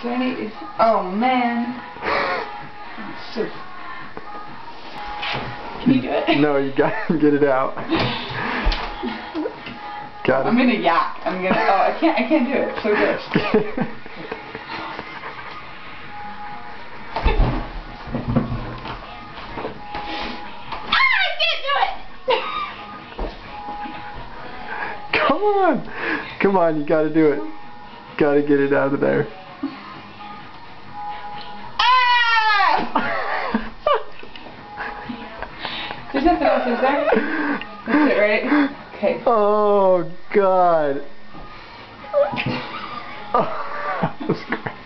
there any... Oh, man. So... Can you do it? No, you gotta get it out. Got it. I'm gonna yak. I'm gonna... Oh, I can't do it. It's so gross. Come on! Come on, you gotta do it. Gotta get it out of there. Ah! There's nothing else, is there? That's it, right? Okay. Oh, God. Oh, that was great.